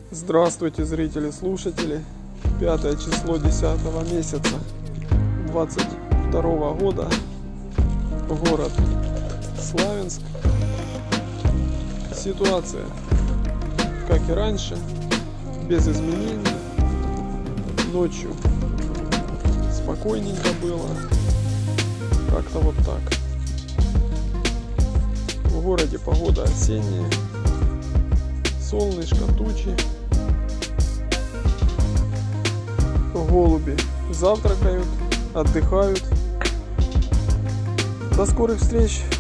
Здравствуйте, зрители, слушатели. 5 число 10 месяца 22 года. Город Славянск. Ситуация, как и раньше, без изменений. Ночью спокойненько было. Как-то вот так. В городе погода осенняя. Солнышко, тучи. Голуби завтракают, отдыхают. До скорых встреч!